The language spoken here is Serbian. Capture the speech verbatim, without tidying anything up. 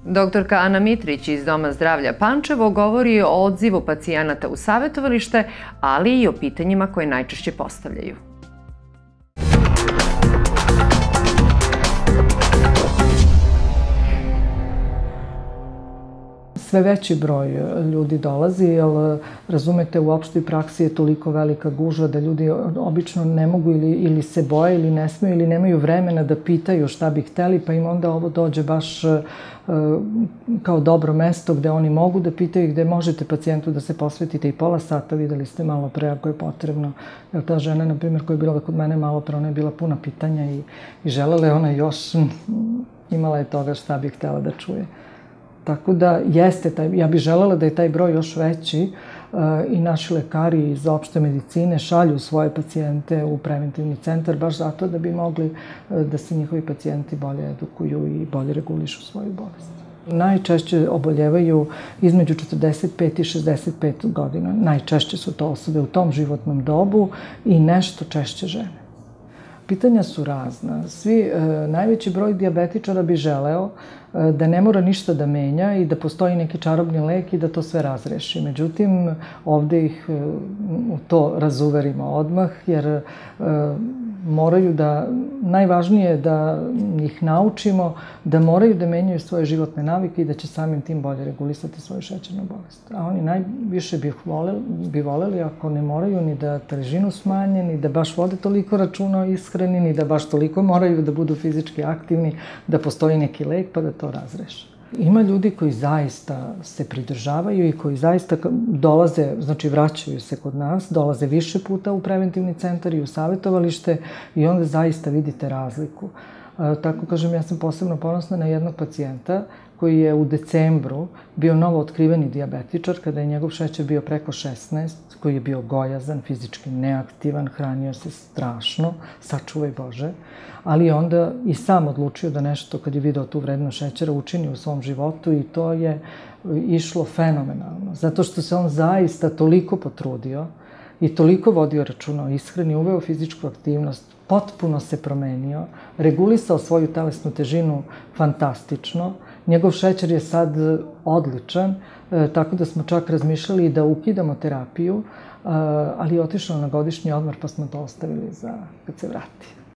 Doktorka Ana Mitrić iz Doma zdravlja Pančevo govori o odzivu pacijenata u savjetovalište, ali i o pitanjima koje najčešće postavljaju. Sve veći broj ljudi dolazi, jer razumete, u opštoj praksi je toliko velika gužva da ljudi obično ne mogu ili se boje ili ne smeju ili nemaju vremena da pitaju šta bi hteli, pa im onda ovo dođe baš kao dobro mesto gde oni mogu da pitaju i gde možete pacijentu da se posvetite i pola sata. Videli ste malo pre ako je potrebno. Jer ta žena, na primjer, koja je bila kod mene malo pre, ona je bila puna pitanja i želela je ona još, imala je toga šta bi htela da čuje. Tako da jeste, ja bih želela da je taj broj još veći i naši lekari iz opšte medicine šalju svoje pacijente u preventivni centar baš zato da bi mogli da se njihovi pacijenti bolje edukuju i bolje regulišu svoju bolest. Najčešće oboljevaju između četrdeset pet i šezdeset pet godina. Najčešće su to osobe u tom životnom dobu i nešto češće žene. Pitanja su razna. Svi, najveći broj dijabetičara bi želeo da ne mora ništa da menja i da postoji neki čarobni lek i da to sve razreši. Međutim, ovde ih u to razuverimo odmah, jer moraju da, najvažnije je da ih naučimo da moraju da menjaju svoje životne navike i da će samim tim bolje regulisati svoju šećernu bolest. A oni najviše bi voleli, bi voleli ako ne moraju ni da težinu smanje, ni da baš vode toliko računa o ishrani, ni da baš toliko moraju da budu fizički aktivni, da postoji neki lek pa da to razreše. Ima ljudi koji zaista se pridržavaju i koji zaista dolaze, znači vraćaju se kod nas, dolaze više puta u preventivni centar i u savjetovalište i onda zaista vidite razliku. Tako kažem, ja sam posebno ponosna na jednog pacijenta koji je u decembru bio novo otkriveni dijabetičar kada je njegov šećer bio preko šesnaest, koji je bio gojazan, fizički neaktivan, hranio se strašno, sačuvaj Bože, ali je onda i sam odlučio da nešto, kad je video tu vrednost šećera, učini u svom životu i to je išlo fenomenalno. Zato što se on zaista toliko potrudio i toliko vodio računa o ishrani, uveo fizičku aktivnost, potpuno se promenio, regulisao svoju telesnu težinu fantastično. Njegov šećer je sad odličan, tako da smo čak razmišljali da ukidamo terapiju, ali je otišao na godišnji odmor pa smo to ostavili za kad se vrati.